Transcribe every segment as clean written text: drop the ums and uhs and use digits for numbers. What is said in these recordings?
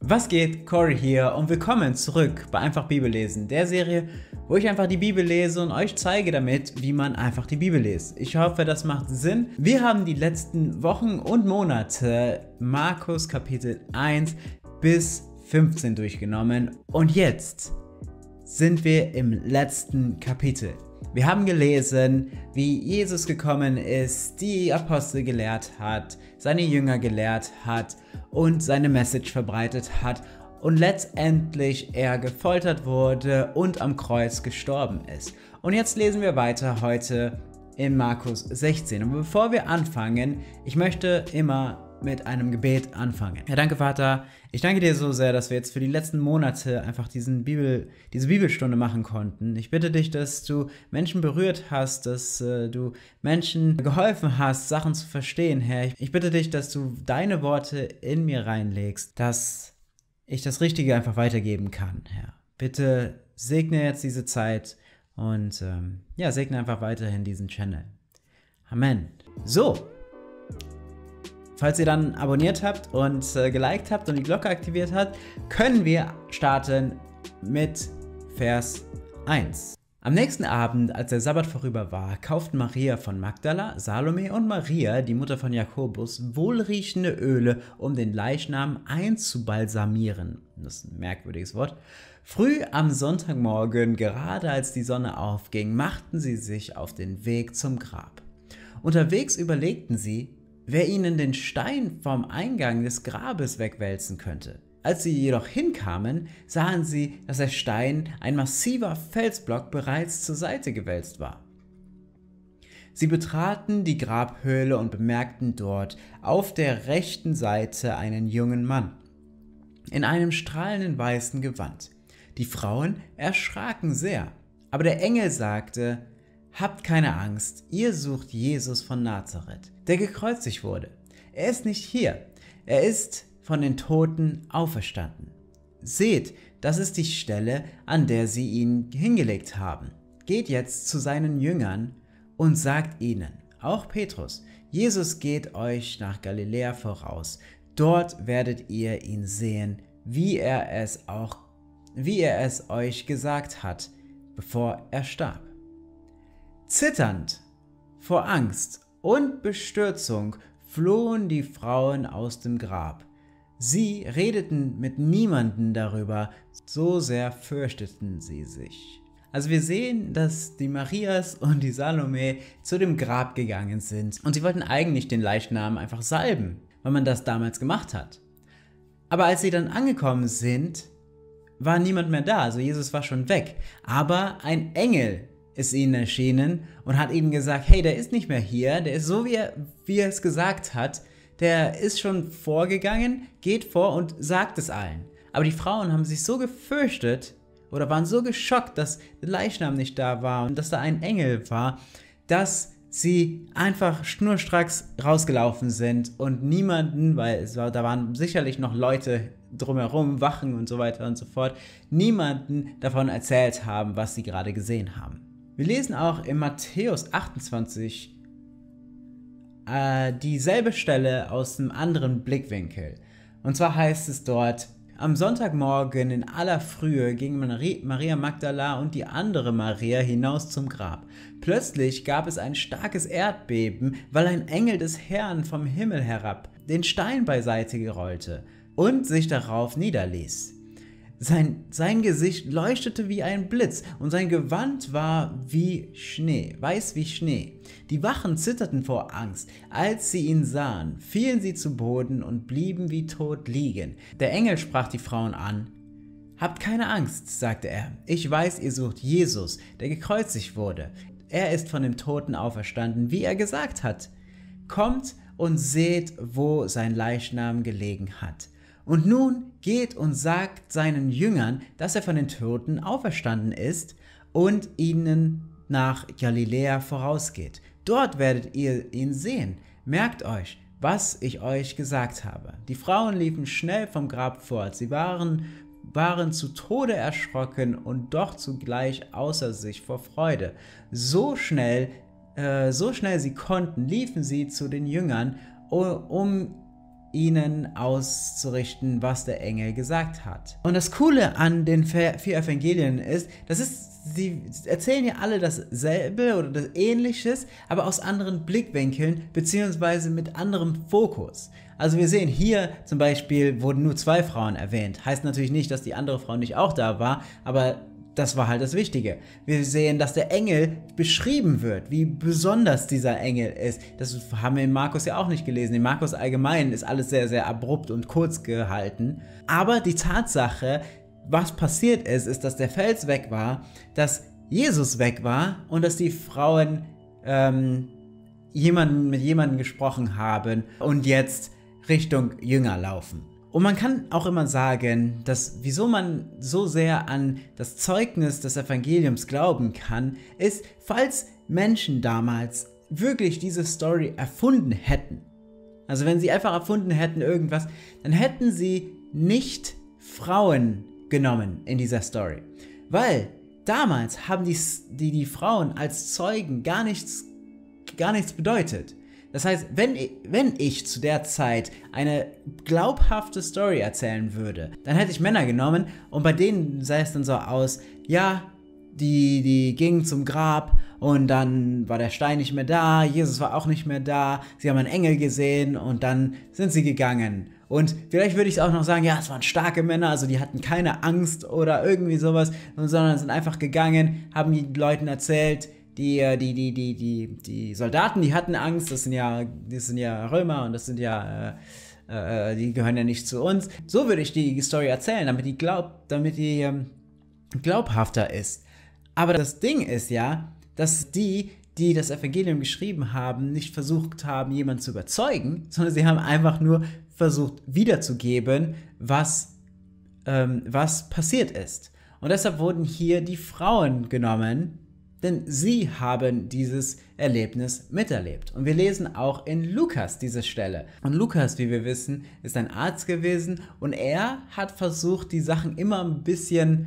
Was geht? Cory hier und willkommen zurück bei Einfach Bibellesen, der Serie, wo ich einfach die Bibel lese und euch zeige damit, wie man einfach die Bibel liest. Ich hoffe, das macht Sinn. Wir haben die letzten Wochen und Monate Markus Kapitel 1 bis 15 durchgenommen und jetzt sind wir im letzten Kapitel. Wir haben gelesen, wie Jesus gekommen ist, die Apostel gelehrt hat, seine Jünger gelehrt hat und seine Message verbreitet hat und letztendlich er gefoltert wurde und am Kreuz gestorben ist. Und jetzt lesen wir weiter heute in Markus 16. Und bevor wir anfangen, ich möchte immer mit einem Gebet anfangen. Ja, danke Vater, ich danke dir so sehr, dass wir jetzt für die letzten Monate einfach diese Bibelstunde machen konnten. Ich bitte dich, dass du Menschen berührt hast, dass du Menschen geholfen hast, Sachen zu verstehen, Herr. Ich bitte dich, dass du deine Worte in mir reinlegst, dass ich das Richtige einfach weitergeben kann, Herr. Bitte segne jetzt diese Zeit und segne einfach weiterhin diesen Channel. Amen. So. Falls ihr dann abonniert habt und geliked habt und die Glocke aktiviert habt, können wir starten mit Vers 1. Am nächsten Abend, als der Sabbat vorüber war, kauften Maria von Magdala, Salome und Maria, die Mutter von Jakobus, wohlriechende Öle, um den Leichnam einzubalsamieren. Das ist ein merkwürdiges Wort. Früh am Sonntagmorgen, gerade als die Sonne aufging, machten sie sich auf den Weg zum Grab. Unterwegs überlegten sie, wer ihnen den Stein vom Eingang des Grabes wegwälzen könnte. Als sie jedoch hinkamen, sahen sie, dass der Stein, ein massiver Felsblock, bereits zur Seite gewälzt war. Sie betraten die Grabhöhle und bemerkten dort auf der rechten Seite einen jungen Mann in einem strahlenden weißen Gewand. Die Frauen erschraken sehr, aber der Engel sagte: Habt keine Angst, ihr sucht Jesus von Nazareth, der gekreuzigt wurde. Er ist nicht hier, er ist von den Toten auferstanden. Seht, das ist die Stelle, an der sie ihn hingelegt haben. Geht jetzt zu seinen Jüngern und sagt ihnen, auch Petrus, Jesus geht euch nach Galiläa voraus. Dort werdet ihr ihn sehen, wie er es euch gesagt hat, bevor er starb. Zitternd vor Angst und Bestürzung flohen die Frauen aus dem Grab. Sie redeten mit niemandem darüber, so sehr fürchteten sie sich. Also wir sehen, dass die Marias und die Salome zu dem Grab gegangen sind und sie wollten eigentlich den Leichnam einfach salben, weil man das damals gemacht hat. Aber als sie dann angekommen sind, war niemand mehr da, also Jesus war schon weg. Aber ein Engel ist ihnen erschienen und hat ihnen gesagt, hey, der ist nicht mehr hier, der ist so, wie er es gesagt hat, der ist schon vorgegangen, geht vor und sagt es allen. Aber die Frauen haben sich so gefürchtet oder waren so geschockt, dass der Leichnam nicht da war und dass da ein Engel war, dass sie einfach schnurstracks rausgelaufen sind und niemanden, weil da waren sicherlich noch Leute drumherum, Wachen und so weiter und so fort, niemanden davon erzählt haben, was sie gerade gesehen haben. Wir lesen auch in Matthäus 28 dieselbe Stelle aus einem anderen Blickwinkel. Und zwar heißt es dort: Am Sonntagmorgen in aller Frühe gingen Maria Magdala und die andere Maria hinaus zum Grab. Plötzlich gab es ein starkes Erdbeben, weil ein Engel des Herrn vom Himmel herab den Stein beiseite gerollte und sich darauf niederließ. Sein Gesicht leuchtete wie ein Blitz und sein Gewand war wie Schnee, weiß wie Schnee. Die Wachen zitterten vor Angst. Als sie ihn sahen, fielen sie zu Boden und blieben wie tot liegen. Der Engel sprach die Frauen an. Habt keine Angst, sagte er. Ich weiß, ihr sucht Jesus, der gekreuzigt wurde. Er ist von den Toten auferstanden, wie er gesagt hat. Kommt und seht, wo sein Leichnam gelegen hat. Und nun geht und sagt seinen Jüngern, dass er von den Toten auferstanden ist und ihnen nach Galiläa vorausgeht. Dort werdet ihr ihn sehen. Merkt euch, was ich euch gesagt habe. Die Frauen liefen schnell vom Grab fort. Sie waren zu Tode erschrocken und doch zugleich außer sich vor Freude. So schnell sie konnten, liefen sie zu den Jüngern, um ihnen auszurichten, was der Engel gesagt hat. Und das Coole an den 4 Evangelien ist, sie erzählen ja alle dasselbe oder das Ähnliches, aber aus anderen Blickwinkeln beziehungsweise mit anderem Fokus. Also wir sehen hier zum Beispiel, wurden nur 2 Frauen erwähnt. Heißt natürlich nicht, dass die andere Frau nicht auch da war, aber das war halt das Wichtige. Wir sehen, dass der Engel beschrieben wird, wie besonders dieser Engel ist. Das haben wir in Markus ja auch nicht gelesen. In Markus allgemein ist alles sehr, sehr abrupt und kurz gehalten. Aber die Tatsache, was passiert ist, dass der Fels weg war, dass Jesus weg war und dass die Frauen mit jemandem gesprochen haben und jetzt Richtung Jünger laufen. Und man kann auch immer sagen, dass wieso man so sehr an das Zeugnis des Evangeliums glauben kann, ist, falls Menschen damals wirklich diese Story erfunden hätten. Also wenn sie einfach erfunden hätten irgendwas, dann hätten sie nicht Frauen genommen in dieser Story. Weil damals haben die Frauen als Zeugen gar nichts bedeutet. Das heißt, wenn ich zu der Zeit eine glaubhafte Story erzählen würde, dann hätte ich Männer genommen und bei denen sah es dann so aus, ja, die gingen zum Grab und dann war der Stein nicht mehr da, Jesus war auch nicht mehr da, sie haben einen Engel gesehen und dann sind sie gegangen. Und vielleicht würde ich auch noch sagen, ja, es waren starke Männer, also die hatten keine Angst oder irgendwie sowas, sondern sind einfach gegangen, haben den Leuten erzählt, die Soldaten, die hatten Angst, das sind ja Römer und das sind ja, die gehören ja nicht zu uns. So würde ich die Story erzählen, damit die glaubhafter ist. Aber das Ding ist ja, dass die das Evangelium geschrieben haben, nicht versucht haben, jemanden zu überzeugen, sondern sie haben einfach nur versucht wiederzugeben, was passiert ist. Und deshalb wurden hier die Frauen genommen, denn sie haben dieses Erlebnis miterlebt. Und wir lesen auch in Lukas diese Stelle. Und Lukas, wie wir wissen, ist ein Arzt gewesen und er hat versucht, die Sachen immer ein bisschen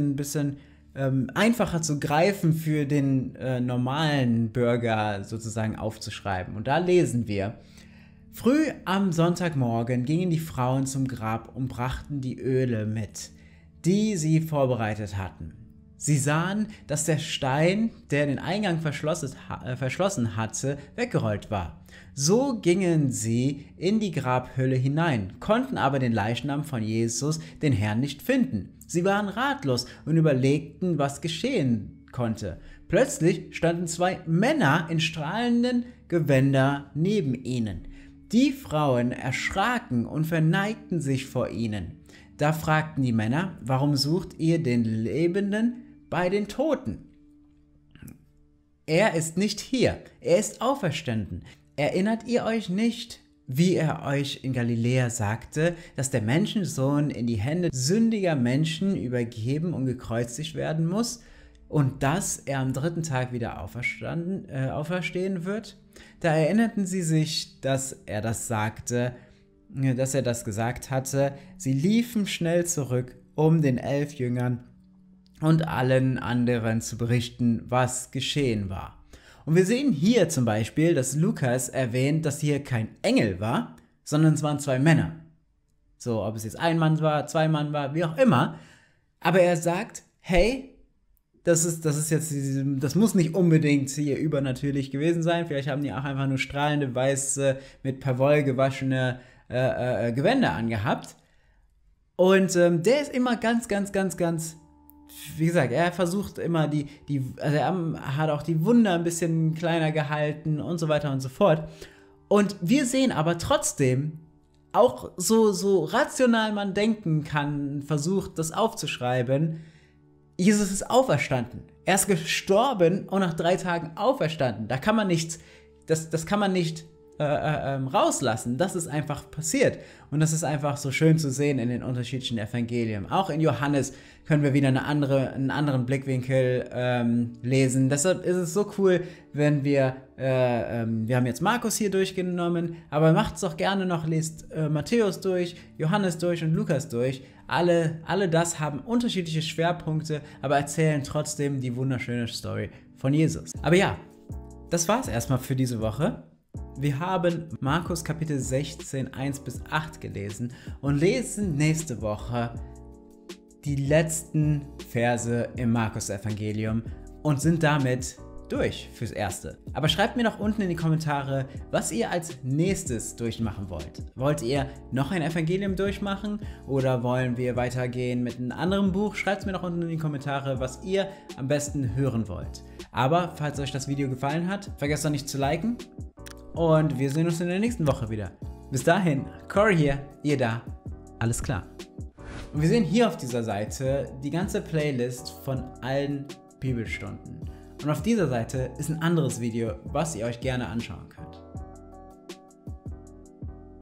einfacher zu greifen für den normalen Bürger sozusagen aufzuschreiben. Und da lesen wir: Früh am Sonntagmorgen gingen die Frauen zum Grab und brachten die Öle mit, die sie vorbereitet hatten. Sie sahen, dass der Stein, der den Eingang verschlossen hatte, weggerollt war. So gingen sie in die Grabhöhle hinein, konnten aber den Leichnam von Jesus, den Herrn, nicht finden. Sie waren ratlos und überlegten, was geschehen konnte. Plötzlich standen 2 Männer in strahlenden Gewändern neben ihnen. Die Frauen erschraken und verneigten sich vor ihnen. Da fragten die Männer: Warum sucht ihr den Lebenden bei den Toten? Er ist nicht hier, er ist auferstanden. Erinnert ihr euch nicht, wie er euch in Galiläa sagte, dass der Menschensohn in die Hände sündiger Menschen übergeben und gekreuzigt werden muss und dass er am 3. Tag wieder auferstehen wird? Da erinnerten sie sich, dass er das gesagt hatte. Sie liefen schnell zurück, um den 11 Jüngern und allen anderen zu berichten, was geschehen war. Und wir sehen hier zum Beispiel, dass Lukas erwähnt, dass hier kein Engel war, sondern es waren 2 Männer. So, ob es jetzt ein Mann war, 2 Mann war, wie auch immer. Aber er sagt, hey, das muss nicht unbedingt hier übernatürlich gewesen sein. Vielleicht haben die auch einfach nur strahlende, weiße, mit Perwoll gewaschene Gewänder angehabt. Und der ist immer ganz, wie gesagt, er versucht immer also er hat auch die Wunder ein bisschen kleiner gehalten und so weiter und so fort. Und wir sehen aber trotzdem, auch so rational man denken kann, versucht das aufzuschreiben, Jesus ist auferstanden. Er ist gestorben und nach 3 Tagen auferstanden. Da kann man nichts, das kann man nicht rauslassen. Das ist einfach passiert. Und das ist einfach so schön zu sehen in den unterschiedlichen Evangelien. Auch in Johannes können wir wieder einen anderen Blickwinkel lesen. Deshalb ist es so cool, wenn wir haben jetzt Markus hier durchgenommen, aber macht es doch gerne noch, lest Matthäus durch, Johannes durch und Lukas durch. Alle das haben unterschiedliche Schwerpunkte, aber erzählen trotzdem die wunderschöne Story von Jesus. Aber ja, das war's erstmal für diese Woche. Wir haben Markus Kapitel 16, 1 bis 8 gelesen und lesen nächste Woche die letzten Verse im Markus-Evangelium und sind damit durch fürs Erste. Aber schreibt mir doch unten in die Kommentare, was ihr als nächstes durchmachen wollt. Wollt ihr noch ein Evangelium durchmachen oder wollen wir weitergehen mit einem anderen Buch? Schreibt es mir doch unten in die Kommentare, was ihr am besten hören wollt. Aber falls euch das Video gefallen hat, vergesst doch nicht zu liken und wir sehen uns in der nächsten Woche wieder. Bis dahin, Corey hier, ihr da, alles klar. Und wir sehen hier auf dieser Seite die ganze Playlist von allen Bibelstunden. Und auf dieser Seite ist ein anderes Video, was ihr euch gerne anschauen könnt.